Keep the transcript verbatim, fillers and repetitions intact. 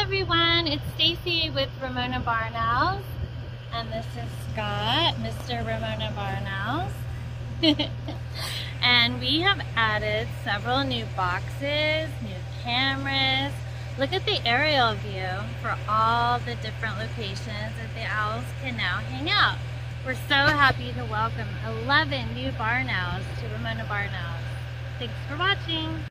everyone, it's Stacy with Ramona Barnhouse, and this is Scott, Mister Ramona Barnhouse. And we have added several new boxes, new cameras. Look at the aerial view for all the different locations that the owls can now hang out. We're so happy to welcome eleven new barn owls to Ramona Barnhouse. Thanks for watching.